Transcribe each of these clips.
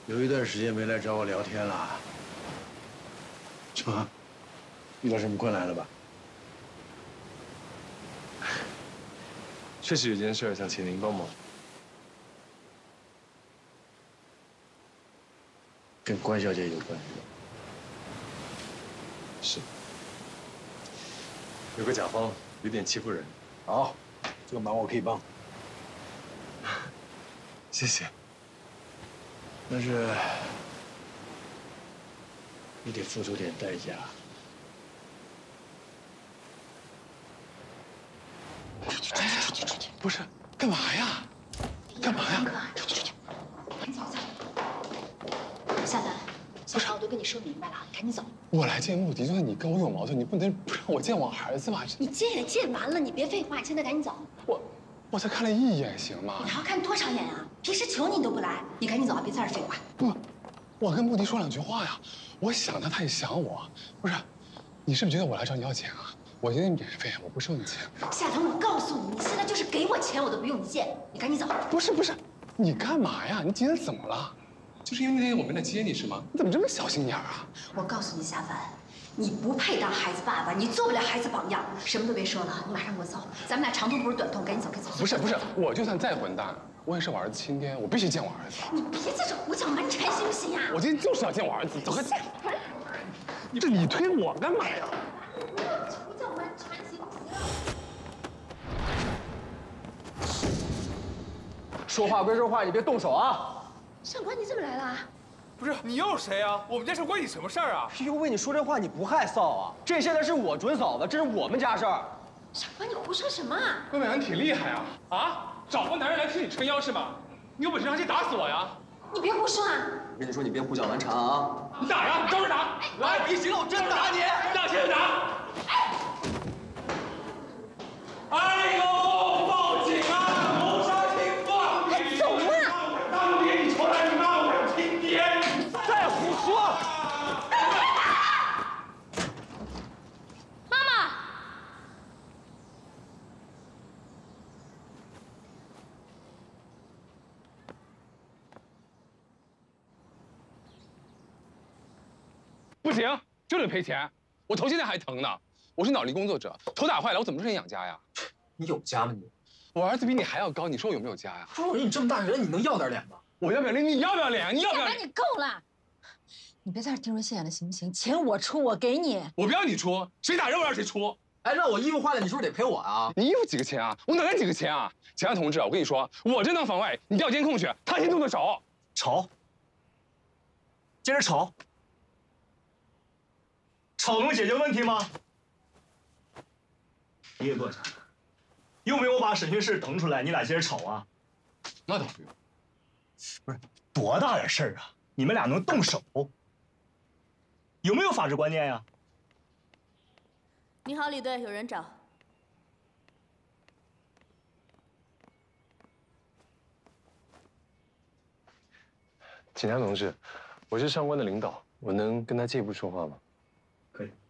有一段时间没来找我聊天了，是吧？遇到什么困难了吧？ 确实有件事想请您帮忙， 跟关小姐有关。 是，有个甲方有点欺负人。 好，这个忙我可以帮。 谢谢。 但是你得付出点代价。 不是，干嘛呀？干嘛呀？ 出去！赶紧走走。夏凡，小常我都跟你说明白了，赶紧走。 我来见目的，就算你跟我有矛盾，你不能不让我见我儿子吧？ 你见也见完了，你别废话，你现在赶紧走。 我才看了一眼，行吗？ 你还要看多少眼啊？平时求你都不来，你赶紧走啊！别在这废话。 不，我跟穆迪说两句话呀。我想他，他也想我。不是，你是不是觉得我来找你要钱啊？我觉得免费，我不收你钱。 夏腾，我告诉你，你现在就是给我钱，我都不用你见。你赶紧走。 不是，你干嘛呀？你今天怎么了？就是因为那天我没来接你是吗？你怎么这么小心眼啊？ 我告诉你，夏凡，你不配当孩子爸爸，你做不了孩子榜样。什么都别说了，你马上给我走。咱们俩长痛不如短痛，赶紧走，赶紧走。 不是，我就算再混蛋，我也是我儿子亲爹，我必须见我儿子。 你别在这胡搅蛮缠，行不行呀？ 我今天就是要见我儿子，走开！你推我干嘛呀？ 胡搅蛮缠，行不行？ 说话归说话，你别动手啊！ 上官，你怎么来了？ 不是你又是谁啊？我们家事关你什么事儿啊？ 哎呦喂，你说这话你不害臊啊？这现在是我准嫂子，这是我们家事儿。 上官，你胡说什么啊？ 桂美兰挺厉害啊！啊，找个男人来替你撑腰是吗？你有本事上去打死我呀！ 你别胡说啊！ 我跟你说，你别胡搅蛮缠啊！ 你打呀，你照着打！来， 你行了，我真打你！ 打，接着打！哎呦，报警啊！谋杀情况！ 快走啊！ 当年你出来骂我亲爹， 再胡说！ 妈妈， 不行，就得赔钱。我头现在还疼呢。我是脑力工作者，头打坏了，我怎么挣钱养家呀？ 你有家吗你？ 我儿子比你还要高，你说我有没有家呀？ 不是你这么大人，你能要点脸吗？ 我要不要脸？你要不要脸？你要不要下班脸？ 你够了！你别在这听说现眼了，行不行？钱我出，我给你。 我不要你出，谁打人我让谁出。 哎，让我衣服坏了，你是不是得赔我啊？ 你衣服几个钱啊？我哪来几个钱啊？警察同志，我跟你说，我这当防卫，你调监控去，他先动的手。 吵，接着吵，吵能解决问题吗？你也坐下，用不用我把审讯室腾出来，你俩接着吵啊？ 那倒不用。 不是多大点事儿啊，你们俩能动手，有没有法治观念呀？ 你好，李队，有人找。 警察同志，我是上官的领导，我能跟他借一步说话吗？ 可以。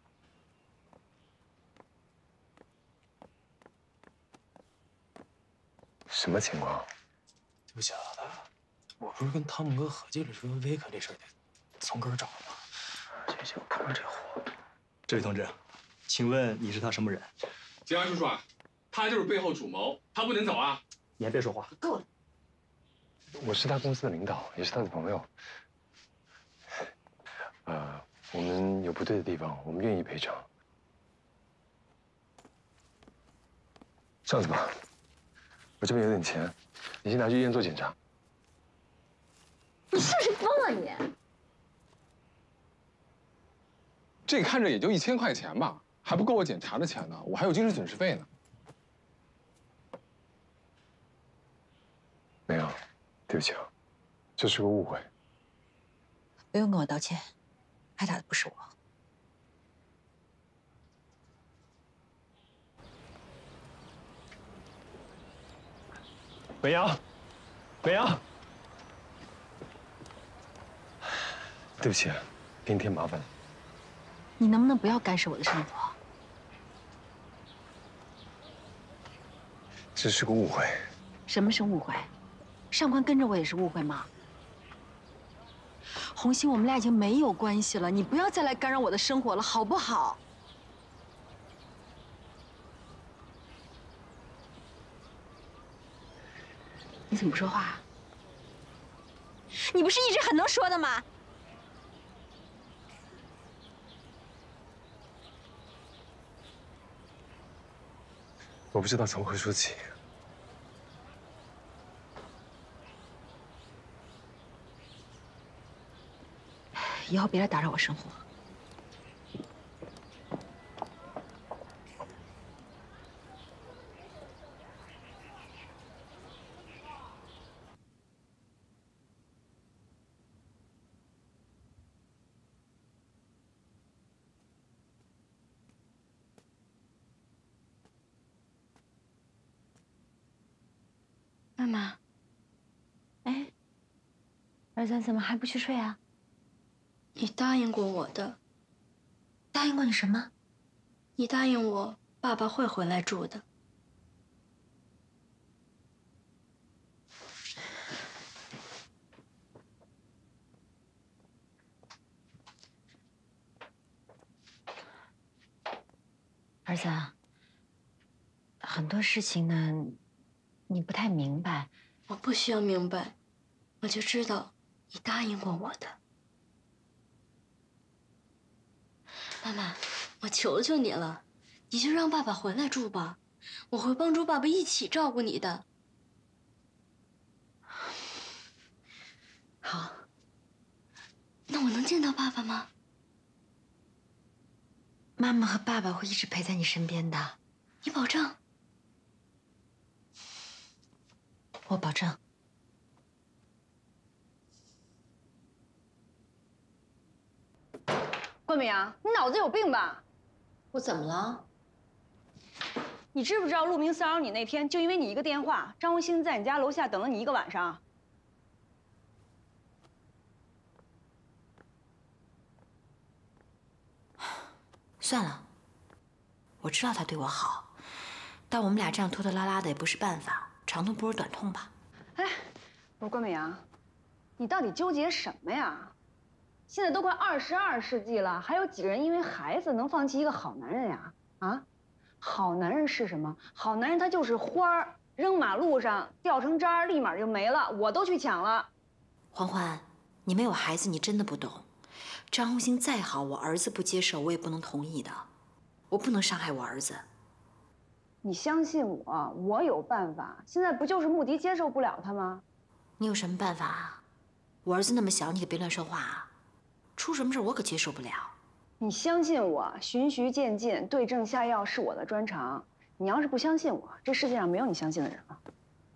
什么情况？ 对不起啊，老大，我不是跟汤姆哥合计了说威克这事儿得从根儿找吗？行，我干完这活。 这位同志，请问你是他什么人？ 警察叔叔啊，他就是背后主谋，他不能走啊！ 你还别说话。 够了。 我是他公司的领导，也是他的朋友。我们有不对的地方，我们愿意赔偿。这样子吧，我这边有点钱，你先拿去医院做检查。 你是不是疯了你？ 这看着也就1000块钱吧，还不够我检查的钱呢，我还有精神损失费呢。没有，对不起啊，这是个误会。 不用跟我道歉，挨打的不是我。 北阳，北阳， 对不起，给你添麻烦了。 你能不能不要干涉我的生活？ 这是个误会。 什么是误会？上官跟着我也是误会吗？ 红星，我们俩已经没有关系了，你不要再来干扰我的生活了，好不好？你怎么不说话？你不是一直很能说的吗？ 我不知道怎么会说起。 以后别来打扰我生活。妈妈，哎，儿子怎么还不去睡啊？ 你答应过我的。 答应过你什么？ 你答应我，爸爸会回来住的。 儿子啊，很多事情呢，你不太明白。 我不需要明白，我就知道你答应过我的。妈妈，我求求你了，你就让爸爸回来住吧，我会帮助爸爸一起照顾你的。 好， 那我能见到爸爸吗？ 妈妈和爸爸会一直陪在你身边的， 你保证？ 我保证。 冠冕啊，你脑子有病吧？ 我怎么了？ 你知不知道陆明骚扰你那天，就因为你一个电话，张文兴在你家楼下等了你1个晚上。 算了，我知道他对我好，但我们俩这样拖拖拉拉的也不是办法，长痛不如短痛吧。 哎，我说冠冕啊，你到底纠结什么呀？现在都快22世纪了，还有几个人因为孩子能放弃一个好男人呀？啊，好男人是什么？好男人他就是花儿，扔马路上掉成渣儿，立马就没了，我都去抢了。 欢欢，你没有孩子，你真的不懂。张红星再好，我儿子不接受，我也不能同意的。我不能伤害我儿子。 你相信我，我有办法。现在不就是穆迪接受不了他吗？ 你有什么办法啊？我儿子那么小，你可别乱说话啊！出什么事我可接受不了。 你相信我，循序渐进，对症下药是我的专长。你要是不相信我，这世界上没有你相信的人了。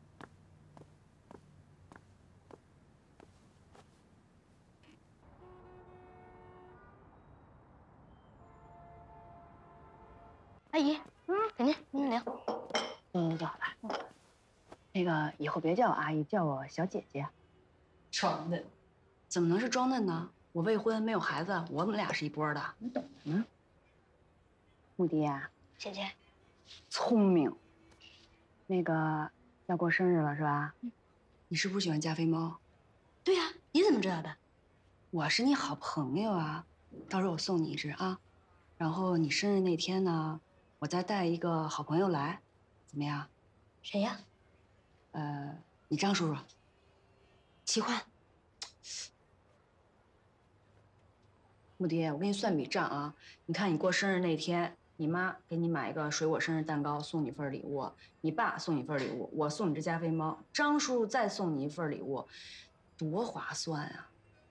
阿姨，给您聊。 坐好吧。那个以后别叫我阿姨，叫我小姐姐。 装嫩，怎么能是装嫩呢？我未婚没有孩子，我们俩是一波的，你懂什么？ 穆迪呀， 姐姐， 聪明。那个要过生日了是吧？ 你是不是喜欢加菲猫？ 对呀，你怎么知道的？ 我是你好朋友啊，到时候我送你一只啊。然后你生日那天呢，我再带一个好朋友来，怎么样？ 谁呀？ 你张叔叔。 齐欢。 穆迪，我给你算笔账啊。你看你过生日那天，你妈给你买一个水果生日蛋糕，送你份礼物；你爸送你份礼物，我送你只加菲猫，张叔叔再送你一份礼物，多划算啊！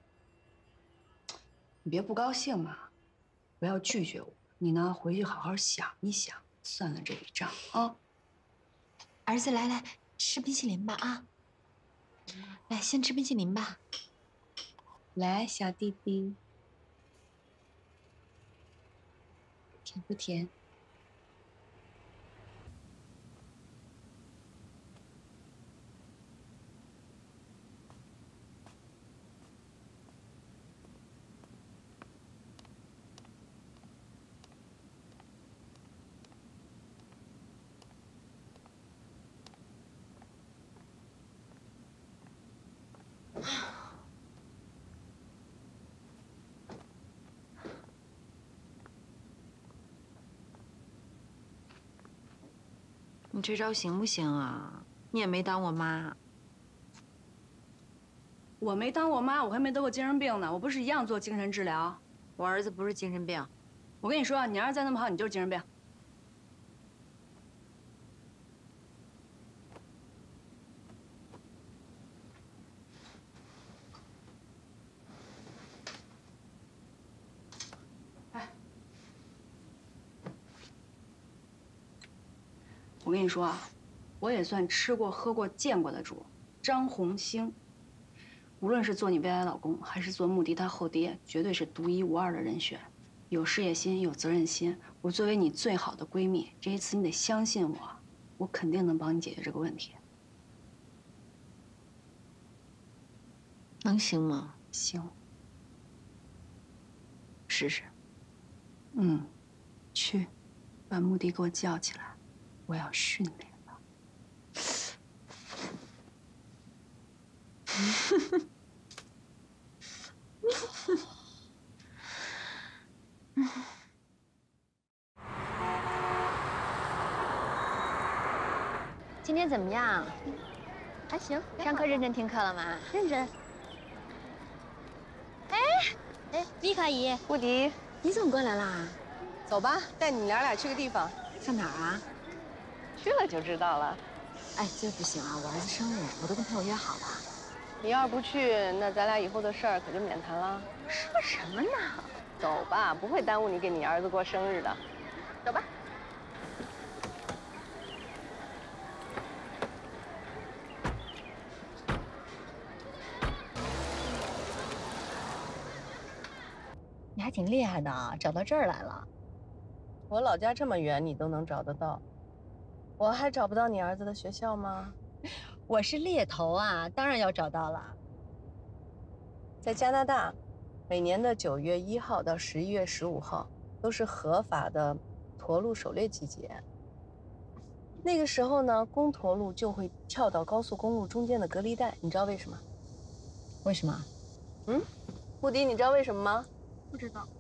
你别不高兴嘛，不要拒绝我。你呢，回去好好想一想，算算这笔账啊。 儿子，来来，吃冰淇淋吧啊！来，先吃冰淇淋吧。 来，小弟弟，甜不甜？ 你这招行不行啊？你也没当我妈。 我没当过妈，我还没得过精神病呢，我不是一样做精神治疗。 我儿子不是精神病。 我跟你说，你儿子再那么好，你就是精神病。我跟你说啊，我也算吃过、喝过、见过的主，张红星。无论是做你未来老公，还是做穆迪他后爹，绝对是独一无二的人选。有事业心，有责任心。我作为你最好的闺蜜，这一次你得相信我，我肯定能帮你解决这个问题。 能行吗？ 行。 试试。 嗯，去，把穆迪给我叫起来，我要训练他。 今天怎么样？ 还行。 上课认真听课了吗？ 认真。哎，丽卡阿姨， 穆迪， 你怎么过来啦？ 走吧，带你俩去个地方。 上哪儿啊？ 去了就知道了。 哎，今儿不行啊，我儿子生日，我都跟朋友约好了。 你要是不去，那咱俩以后的事儿可就免谈了。 说什么呢？ 走吧，不会耽误你给你儿子过生日的。 走吧。你还挺厉害的啊，找到这儿来了。 我老家这么远，你都能找得到，我还找不到你儿子的学校吗？ 我是猎头啊，当然要找到了。 在加拿大，每年的9月1号到11月15号都是合法的驼鹿狩猎季节。那个时候呢，公驼鹿就会跳到高速公路中间的隔离带，你知道为什么？ 为什么？ 穆迪，你知道为什么吗？ 不知道。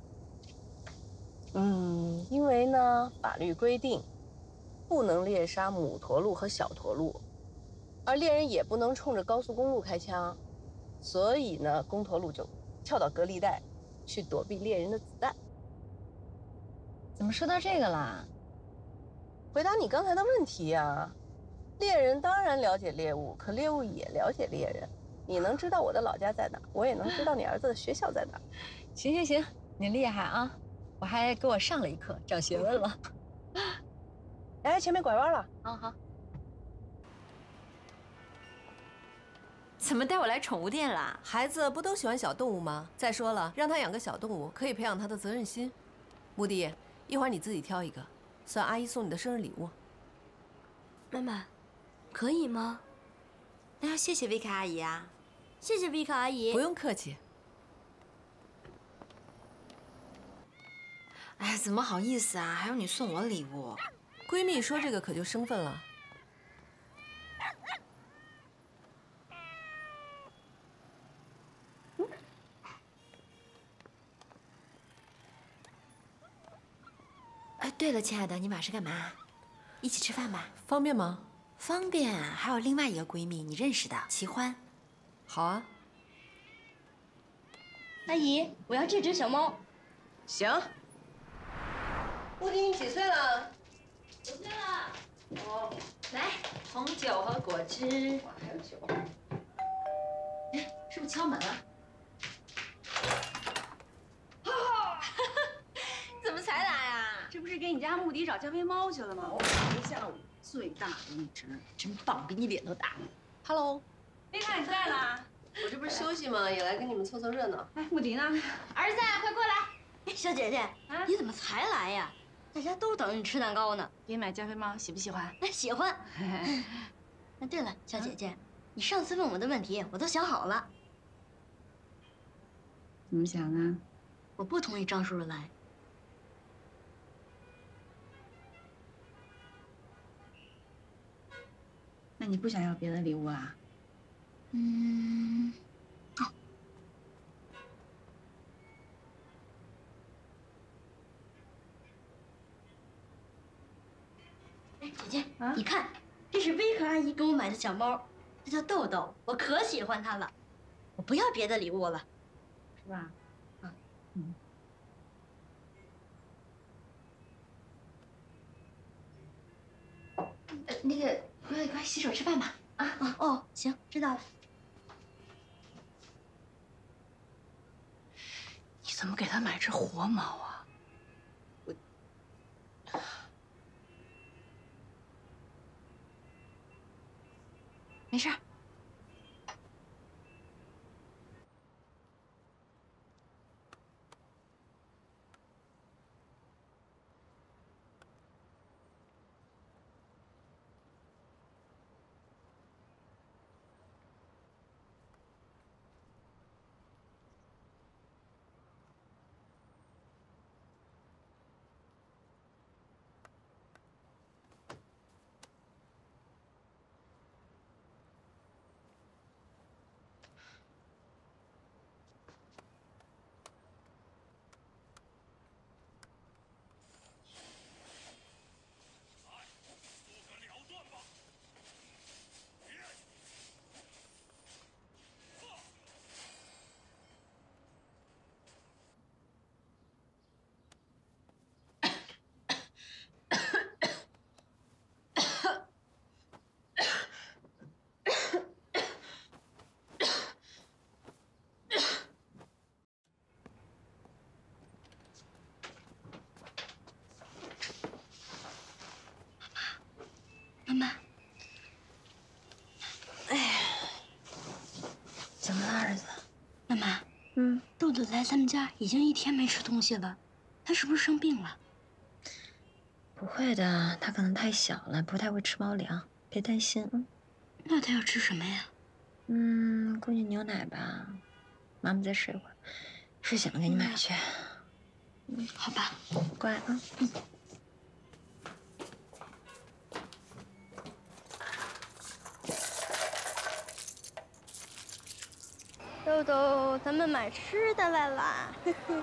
因为呢，法律规定，不能猎杀母驼鹿和小驼鹿，而猎人也不能冲着高速公路开枪，所以呢，公驼鹿就跳到隔离带，去躲避猎人的子弹。 怎么说到这个啦？ 回答你刚才的问题呀，猎人当然了解猎物，可猎物也了解猎人。你能知道我的老家在哪，我也能知道你儿子的学校在哪。 行行行，你厉害啊！我还给我上了一课，长学问了。 哎，前面拐弯了。 好。 怎么带我来宠物店啦？ 孩子不都喜欢小动物吗？再说了，让他养个小动物，可以培养他的责任心。穆迪，一会儿你自己挑一个，算阿姨送你的生日礼物。 妈妈，可以吗？ 那要谢谢维卡阿姨啊。 谢谢维卡阿姨。 不用客气。 哎，怎么好意思啊？还要你送我礼物？ 闺蜜说这个可就生分了。 哎，对了，亲爱的，你晚上干嘛？一起吃饭吧。 方便吗？ 方便。还有另外一个闺蜜，你认识的，齐欢。 好啊。 阿姨，我要这只小猫。 行。穆迪，你几岁了 5岁了。 哦， 来，红酒和果汁。 哇，还有酒。 哎，是不是敲门了？怎么才来啊？ 这不是给你家穆迪找加菲猫去了吗？我跑一下午，最大的一只，真棒，比你脸都大。 Hello， 没看你在啦？ 我这不是休息吗？也来跟你们凑凑热闹。 哎，穆迪呢？ 儿子，快过来！哎，小姐姐，你怎么才来呀？大家都等着你吃蛋糕呢。 给你买加菲猫，喜不喜欢？ 哎，喜欢。那对了，小姐姐，你上次问我的问题我都想好了。 怎么想呢？ 我不同意张叔叔来。 那你不想要别的礼物啊？ 哎，姐姐，你看，这是薇可阿姨给我买的小猫，它叫豆豆，我可喜欢它了。我不要别的礼物了，是吧？啊，嗯。 那个，快洗手吃饭吧。啊哦，行，知道了。 你怎么给他买只活猫啊？ 没事儿。 妈妈，哎呀， 怎么了，儿子？ 妈妈，豆豆来咱们家已经1天没吃东西了，他是不是生病了？ 不会的，他可能太小了，不太会吃猫粮，别担心啊。 那他要吃什么呀？ 估计牛奶吧。妈妈再睡会儿，睡醒了给你买去。 好吧， 乖啊。 豆豆，咱们买吃的来啦！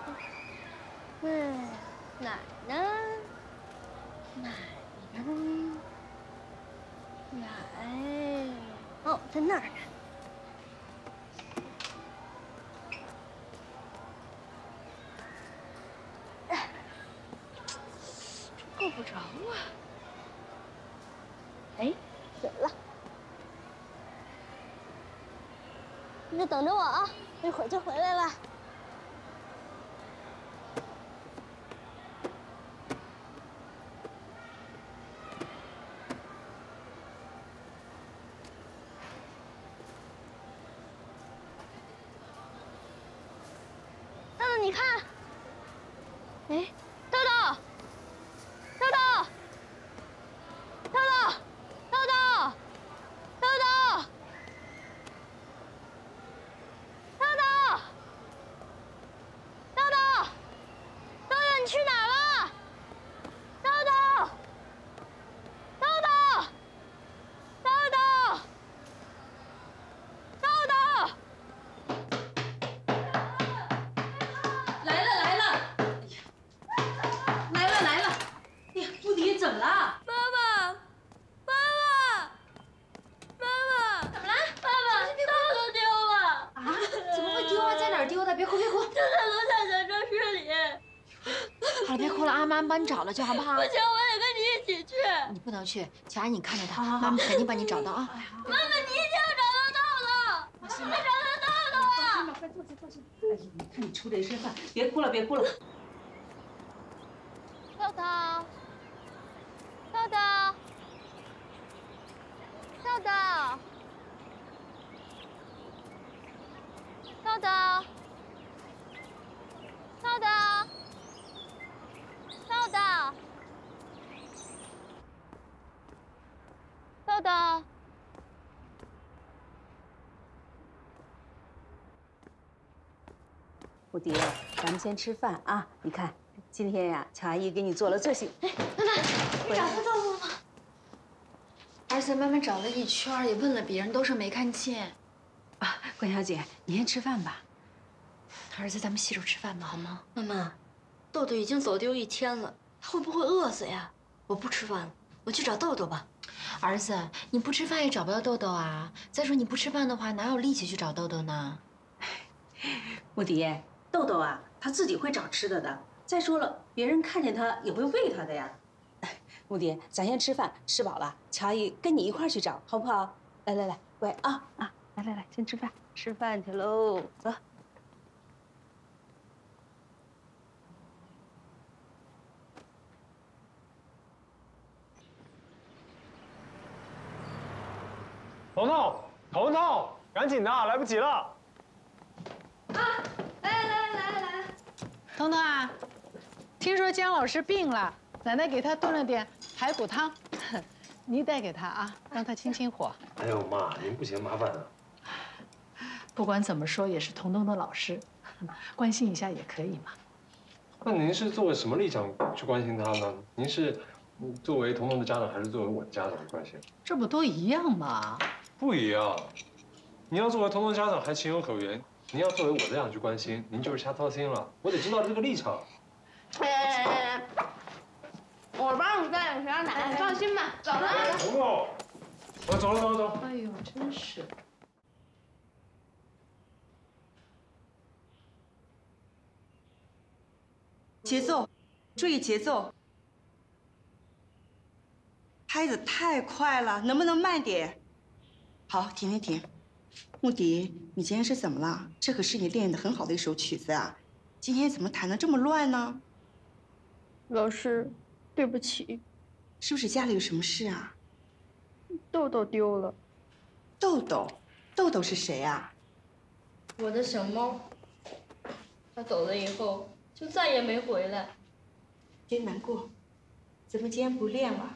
哪儿呢？哪儿呢？奶，哦，在那儿呢。够不着啊！哎，有了。你就等着我啊，一会儿就回来了。豆豆，你看，哎，豆豆，豆豆，豆豆，豆豆，豆豆。去哪儿了？豆豆，豆豆，豆豆，豆豆！ 来了！哎呀，穆迪，怎么了？ 妈妈，怎么了？爸爸，豆豆丢了！ 啊？怎么会丢啊？在哪儿丢的？别哭！ 就在楼下小教室里。 好了，别哭了啊！妈妈帮你找了去，好不好？ 不行，我得跟你一起去。 你不能去，乔阿姨，你看着他，妈妈肯定帮你找到啊！ 妈妈，你一定要找到豆豆，你找到豆豆啊！ 快坐下。哎呀，你看你出这身汗，别哭了。 豆豆， 穆迪，咱们先吃饭啊！你看，今天呀，乔阿姨给你做了最喜。 哎，妈妈，你找到豆豆了吗？儿子，妈妈找了一圈，也问了别人，都说没看见。 啊，关小姐，你先吃饭吧。 儿子，咱们洗手吃饭吧，好吗？ 妈妈，豆豆已经走丢1天了，他会不会饿死呀？我不吃饭了， 我去找豆豆吧。儿子，你不吃饭也找不到豆豆啊。再说你不吃饭的话，哪有力气去找豆豆呢？ 穆迪，豆豆啊，他自己会找吃的的。再说了，别人看见他也会喂他的呀。穆迪，咱先吃饭，吃饱了，乔姨跟你一块儿去找，好不好？来来来，乖啊，来，先吃饭，吃饭去喽，走。 彤彤，赶紧的，来不及了。 来，彤彤啊，听说姜老师病了，奶奶给他炖了点排骨汤，你带给他啊，让他清火。 哎呦妈，您不行，麻烦了。 不管怎么说，也是彤彤的老师，关心一下也可以嘛。 那您是作为什么立场去关心他呢？您是作为彤彤的家长，还是作为我的家长去关心？ 这不都一样吗？ 不一样。您要作为彤彤家长还情有可原，您要作为我这样去关心，您就是瞎操心了。我得知道这个立场。 我帮你带，谁让奶奶放心吧，走了。 彤彤，我走了。 哎呦，真是。 节奏，注意节奏。拍子太快了，能不能慢点？好，停。穆迪，你今天是怎么了？这可是你练得很好的一首曲子啊，今天怎么弹得这么乱呢？ 老师，对不起。 是不是家里有什么事啊？ 豆豆丢了。 豆豆是谁啊？ 我的小猫。它走了以后，就再也没回来。 别难过，怎么今天不练了？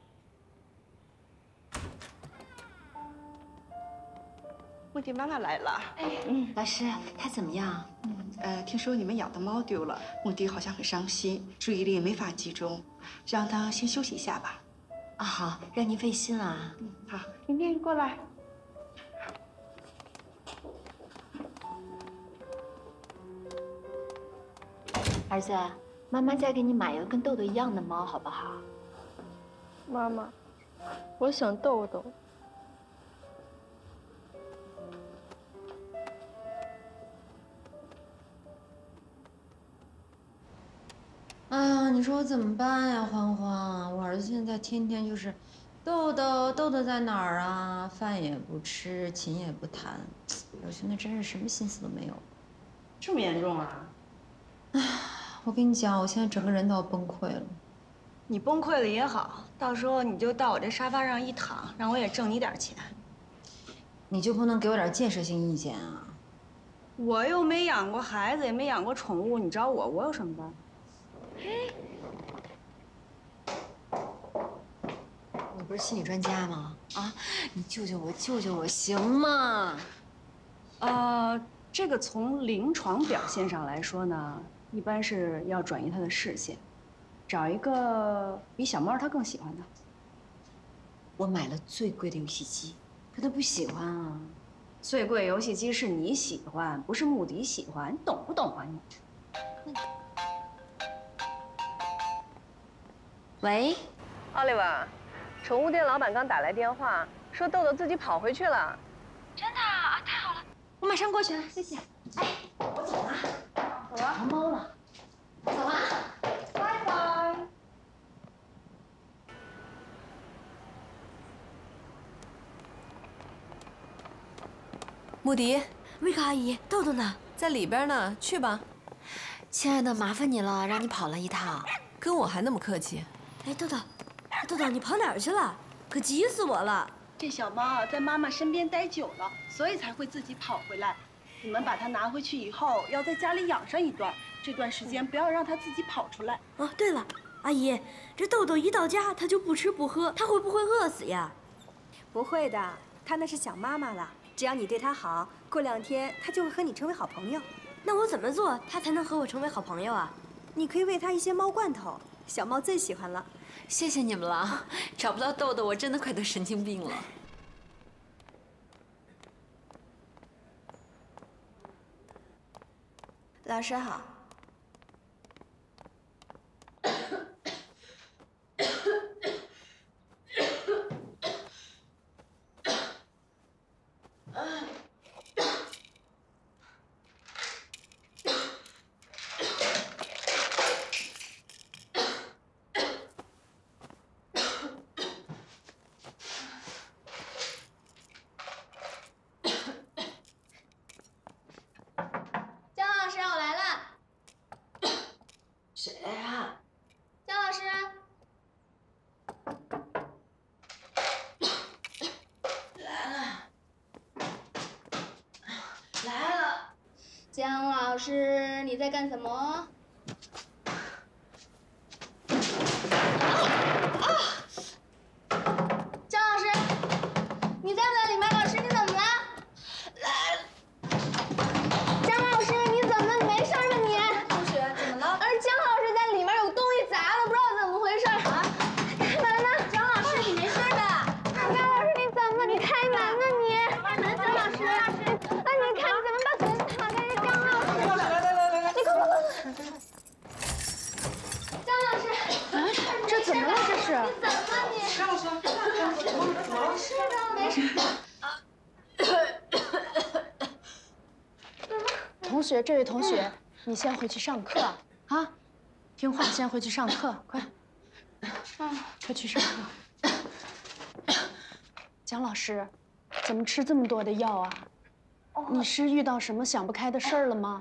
穆迪妈妈来了。 老师，他怎么样？ 听说你们养的猫丢了，穆迪好像很伤心，注意力也没法集中，让他先休息一下吧。 啊，好，让您费心了。 好，宁宁过来。 儿子，妈妈再给你买一个跟豆豆一样的猫，好不好？ 妈妈，我想豆豆。 哎呀，你说我怎么办呀，欢欢？我儿子现在天天就是，豆豆在哪儿啊？饭也不吃，琴也不弹，我现在真是什么心思都没有。 这么严重啊？ 唉，我跟你讲，我现在整个人都要崩溃了。 你崩溃了也好，到时候你就到我这沙发上一躺，让我也挣你点钱。 你就不能给我点建设性意见啊？ 我又没养过孩子，也没养过宠物，你找我有什么办？ 你不是心理专家吗？啊，你救救我，行吗？ 这个从临床表现上来说呢，一般是要转移他的视线，找一个比小猫他更喜欢的。 我买了最贵的游戏机，可他不喜欢啊。 最贵游戏机是你喜欢，不是穆迪喜欢，你懂不懂啊你？ 喂， 奥利维，宠物店老板刚打来电话，说豆豆自己跑回去了。 真的啊？太好了，我马上过去了，谢谢。哎，我走了，走了，长猫了，走了，拜拜。 穆迪， 瑞克阿姨，豆豆呢？ 在里边呢，去吧。 亲爱的，麻烦你了，让你跑了一趟。 跟我还那么客气。 哎，豆豆，你跑哪儿去了？可急死我了！ 这小猫啊，在妈妈身边待久了，所以才会自己跑回来。你们把它拿回去以后，要在家里养上一段，这段时间不要让它自己跑出来。 哦，对了，阿姨，这豆豆一到家它就不吃不喝，它会不会饿死呀？ 不会的，它那是想妈妈了。只要你对它好，过2天它就会和你成为好朋友。 那我怎么做它才能和我成为好朋友啊？ 你可以喂它一些猫罐头，小猫最喜欢了。 谢谢你们了，找不到豆豆，我真的快得神经病了。 老师好。 姜老师，你在干什么？姜老师，你在不在里面？老师，你怎么了？姜老师，你怎么了？你没事吧你？同学，怎么了？姜老师在里面有东西砸了，不知道怎么回事。啊？开门呢？姜老师，你没事吧？姜老师，你怎么？你开门呢你？开门，姜老师。那你看，你怎么把门打开？姜老师，来，你快！姜老师， 这怎么了？这是？ 你怎么了你？姜老师，没事的，没事。 同学，这位同学，你先回去上课啊，听话，先回去上课，快，快去上课。姜老师，怎么吃这么多的药啊？你是遇到什么想不开的事儿了吗？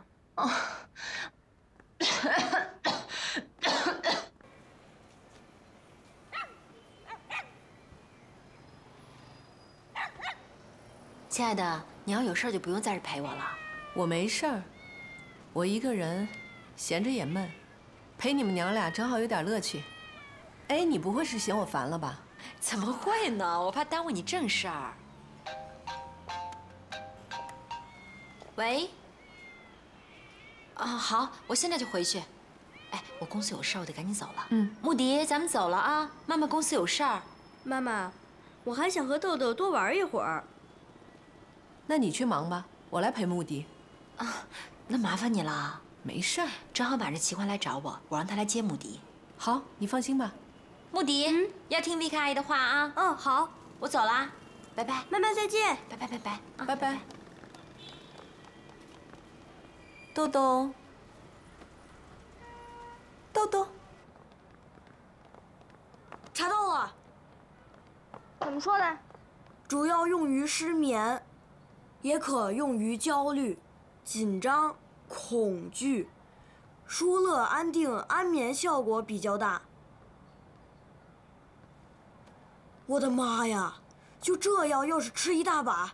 亲爱的，你要有事儿就不用在这陪我了。 我没事儿，我一个人闲着也闷，陪你们娘俩正好有点乐趣。哎，你不会是嫌我烦了吧？ 怎么会呢？我怕耽误你正事儿。喂。啊，好，我现在就回去。哎，我公司有事儿，我得赶紧走了。穆迪，咱们走了啊！妈妈公司有事儿。 妈妈，我还想和豆豆多玩一会儿。 那你去忙吧，我来陪穆迪。 啊，那麻烦你了。 没事儿， 正好晚上齐欢来找我，我让他来接穆迪。 好，你放心吧。 穆迪，要听维卡阿姨的话啊。 嗯，好， 我走了，拜拜。 妈妈再见。 拜拜拜拜， 拜拜。豆豆，豆豆， 查到了。 怎么说的？ 主要用于失眠，也可用于焦虑、紧张、恐惧，舒乐安定，安眠效果比较大。我的妈呀！就这药要是吃一大把，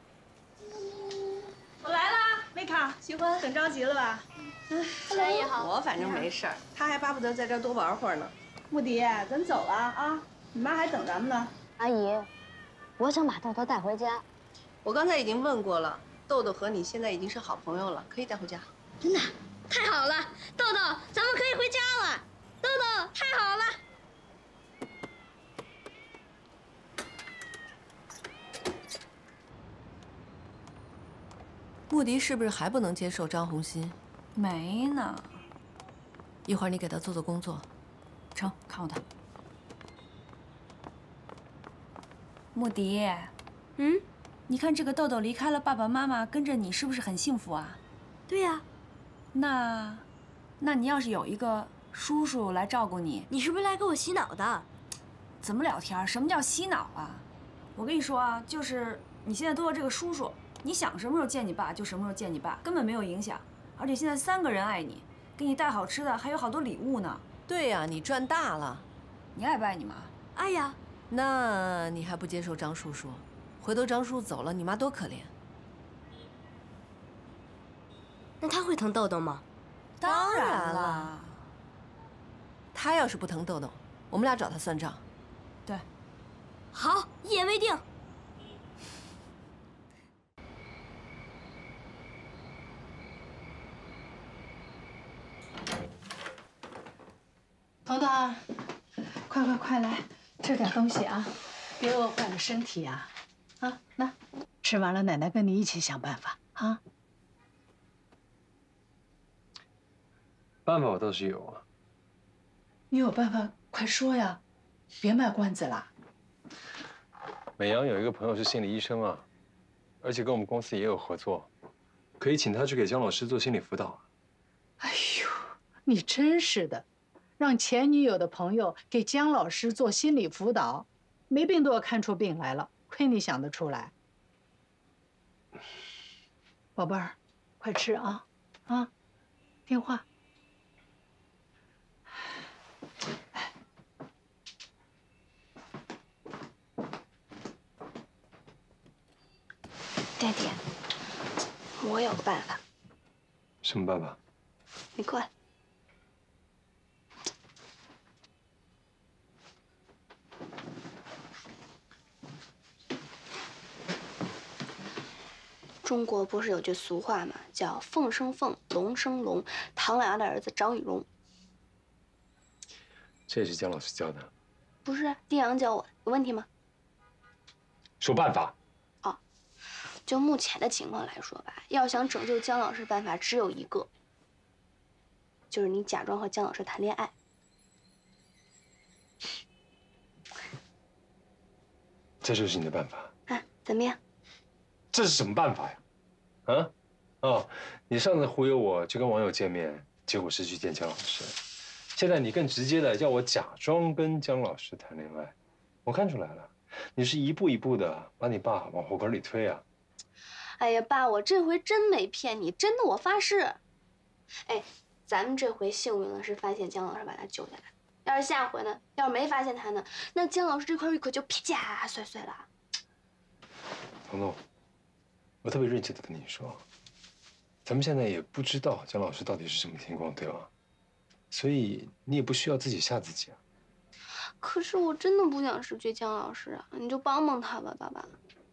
我来啦，梅卡，喜欢，很着急了吧？ 阿姨好。 我反正没事儿，他还巴不得在这儿多玩会儿呢。穆迪，咱走了啊，你妈还等咱们呢。 阿姨，我想把豆豆带回家。 我刚才已经问过了，豆豆和你现在已经是好朋友了，可以带回家。 真的，太好了，豆豆，咱们可以回家了。豆豆，太好了。 穆迪是不是还不能接受张红新？ 没呢。 一会儿你给他做做工作。 成，看我的。穆迪，你看这个豆豆离开了爸爸妈妈，跟着你是不是很幸福啊？ 对呀。 那你要是有一个叔叔来照顾你， 你是不是来给我洗脑的？ 怎么聊天？什么叫洗脑啊？我跟你说啊，就是你现在多了这个叔叔，你想什么时候见你爸就什么时候见你爸，根本没有影响。而且现在3个人爱你，给你带好吃的，还有好多礼物呢。 对呀，你赚大了。 你爱不爱你妈？ 爱呀。 那你还不接受张叔叔？回头张叔走了，你妈多可怜。 那他会疼豆豆吗？ 当然了。他要是不疼豆豆，我们俩找他算账。 对。 好，一言为定。 彤彤，快来，吃点东西啊，别饿坏了身体啊！啊，那吃完了，奶奶跟你一起想办法啊。 办法我倒是有啊。 你有办法，快说呀，别卖关子了。 美阳有一个朋友是心理医生啊，而且跟我们公司也有合作，可以请他去给姜老师做心理辅导。 哎呦，你真是的。让前女友的朋友给姜老师做心理辅导，没病都要看出病来了，亏你想得出来。宝贝儿，快吃啊，啊，听话。 爹爹，我有办法。 什么办法？ 你过来。中国不是有句俗话吗？叫凤生凤，龙生龙。唐老鸭的儿子张雨荣。 这也是姜老师教的。 不是，丁阳教我的，有问题吗？ 说办法。 哦，就目前的情况来说吧，要想拯救姜老师的办法只有一个，就是你假装和姜老师谈恋爱。 这就是你的办法。 啊，怎么样？ 这是什么办法呀？啊？哦，你上次忽悠我去跟网友见面，结果是去见姜老师。现在你更直接的要我假装跟姜老师谈恋爱，我看出来了，你是一步一步的把你爸往火坑里推啊！ 哎呀，爸，我这回真没骗你，真的，我发誓。哎，咱们这回幸运了，是发现姜老师把他救下来。要是下回呢，要是没发现他呢，那姜老师这块玉可就噼啪碎碎了。 彤彤，我特别认真的跟你说，咱们现在也不知道姜老师到底是什么情况，对吧？所以你也不需要自己吓自己啊。 可是我真的不想失去姜老师啊，你就帮帮他吧，爸爸。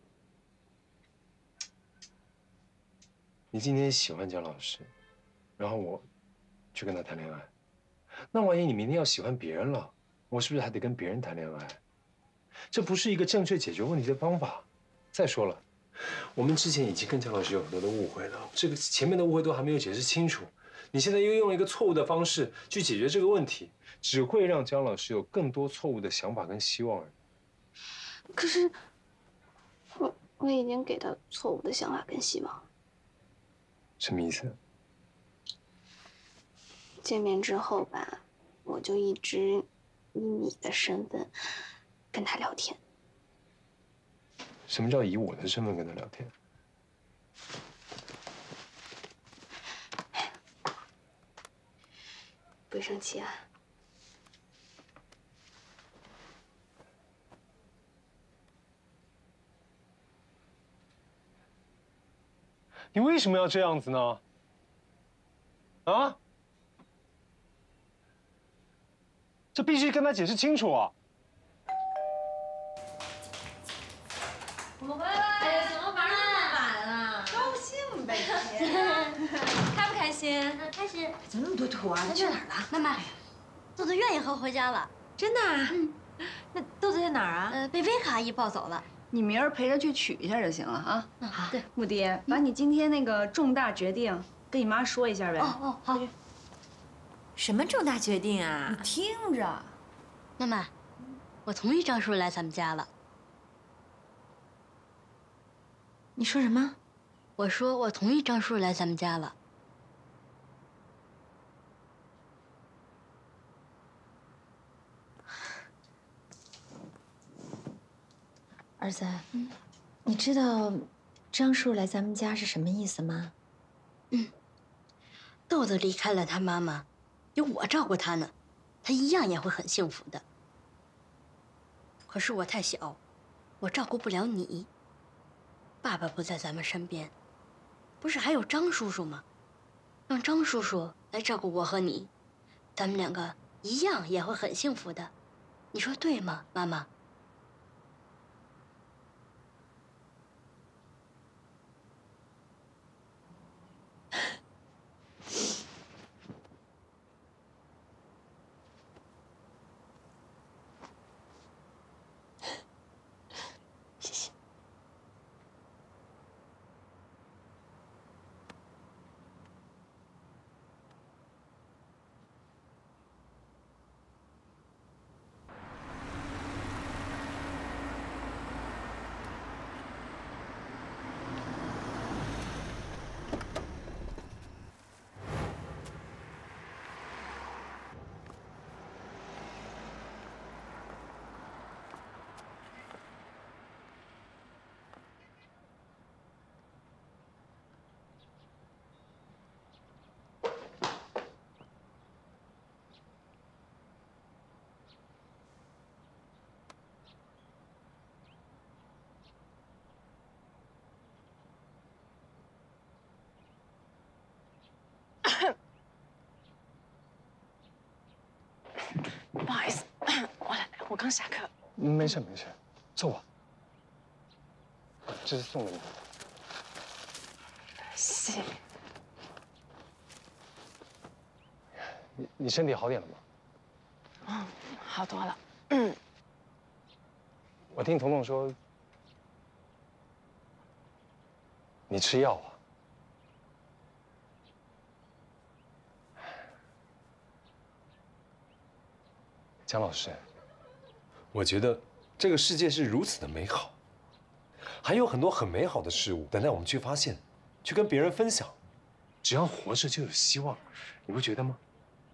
你今天喜欢姜老师，然后我去跟他谈恋爱，那万一你明天要喜欢别人了，我是不是还得跟别人谈恋爱？这不是一个正确解决问题的方法。再说了，我们之前已经跟姜老师有很多的误会了，这个前面的误会都还没有解释清楚，你现在又用一个错误的方式去解决这个问题，只会让姜老师有更多错误的想法跟希望而已。 可是我已经给他错误的想法跟希望。 什么意思？ 见面之后吧，我就一直以你的身份跟他聊天。 什么叫以我的身份跟他聊天？ 不会生气啊？ 你为什么要这样子呢？啊？这必须跟他解释清楚啊！ 我回来了，怎么玩这么晚啊？ 高兴呗， 开不开心？ 开心。 怎么那么多图啊？ 那去哪儿了？妈妈，豆豆愿意和我回家了。 真的啊？那豆豆在哪儿啊？ 被薇可阿姨抱走了。 你明儿陪着去取一下就行了啊。 好。 对，穆迪，把你今天那个重大决定跟你妈说一下呗。 哦，好。 什么重大决定啊？ 你听着， 妈妈，我同意张叔来咱们家了。 你说什么？ 我说我同意张叔来咱们家了。 儿子，你知道张叔来咱们家是什么意思吗？ 豆豆离开了他妈妈，有我照顾他呢，他一样也会很幸福的。可是我太小，我照顾不了你。爸爸不在咱们身边，不是还有张叔叔吗？让张叔叔来照顾我和你，咱们两个一样也会很幸福的。你说对吗，妈妈？谢谢。 刚下课。 没事没事，坐吧。这是送给你。 谢谢。 你身体好点了吗？ 嗯，好多了。 我听彤彤说，你吃药啊？姜老师， 我觉得这个世界是如此的美好，还有很多很美好的事物等待我们去发现，去跟别人分享。只要活着就有希望，你不觉得吗？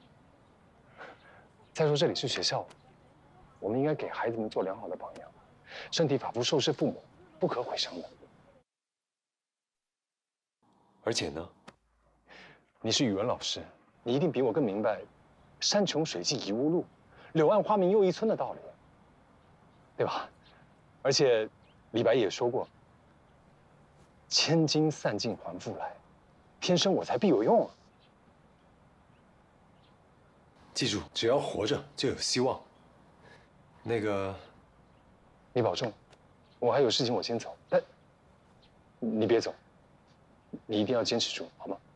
再说这里是学校，我们应该给孩子们做良好的榜样。身体发肤受是父母，不可毁伤的。 而且呢， 你是语文老师，你一定比我更明白“山穷水尽疑无路，柳暗花明又一村”的道理，对吧？而且李白也说过：“千金散尽还复来，天生我材必有用啊。” 记住，只要活着就有希望。那个， 你保重，我还有事情，我先走。但你别走，你一定要坚持住，好吗？